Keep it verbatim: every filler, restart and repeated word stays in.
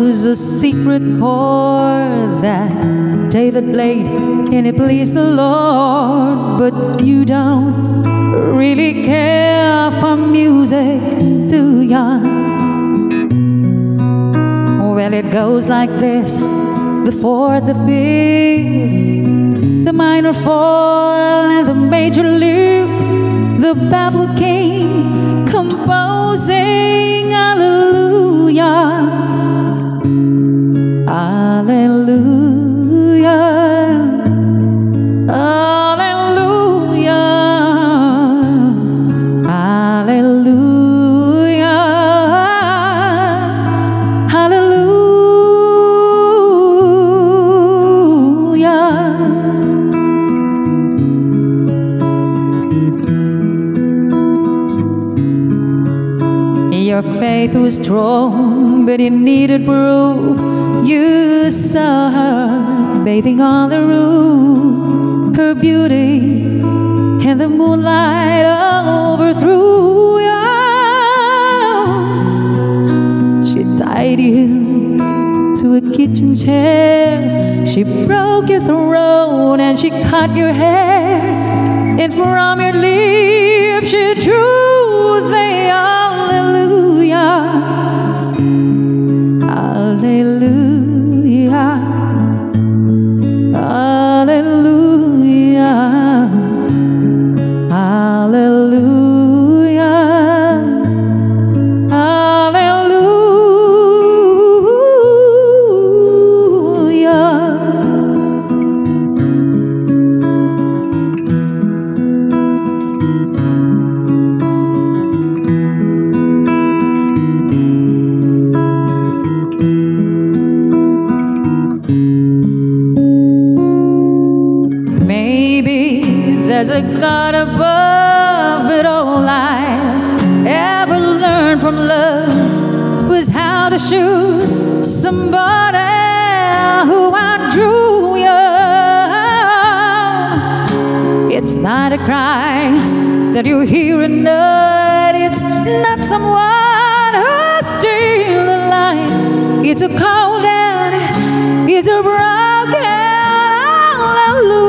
was a secret chord that David played, and it pleased the Lord. But you don't really care for music, do ya? Well, it goes like this: the fourth, the fifth, the minor fall, and the major lift. The baffled king composing hallelujah, hallelujah, hallelujah, hallelujah, hallelujah. Your faith was strong, but it needed proof. You saw her bathing on the roof, her beauty and the moonlight overthrew you. She tied you to a kitchen chair, she broke your throat and she cut your hair, and from your lips she drew the hallelujah, hallelujah, hallelujah, hallelujah, there's a God above, but all I ever learned from love was how to shoot somebody who outdrew you. It's not a cry that you hear at night, it's not someone who's still the light. It's a cold and it's a broken hallelujah.